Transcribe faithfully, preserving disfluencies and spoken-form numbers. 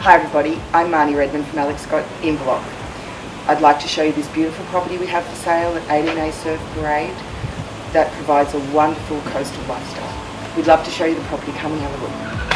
Hi everybody, I'm Marnie Redmond from Alex Scott Inverloch. I'd like to show you this beautiful property we have for sale at eighteen A Surf Parade that provides a wonderful coastal lifestyle. We'd love to show you the property. Come and have a look.